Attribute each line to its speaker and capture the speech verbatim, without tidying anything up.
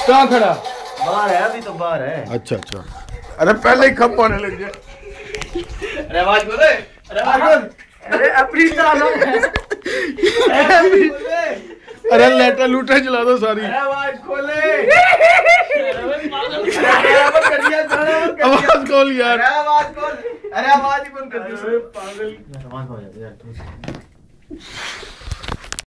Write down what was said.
Speaker 1: कहाँ खड़ा?
Speaker 2: बाहर है, अभी तो बाहर है।
Speaker 1: अच्छा अच्छा, अरे पहले ही खप होने लग गया।
Speaker 2: अरे आवाज बोले, अरे आवाज बोल, अरे अपनी चालो,
Speaker 1: अरे लेटर लूटर चला दो सारी।
Speaker 2: अरे आवाज खोले,
Speaker 1: आवाज खोल यार,
Speaker 2: अरे आवाज खोल, अरे आवाज ही बंद कर दो। पागल आवाज हो जाती है यार।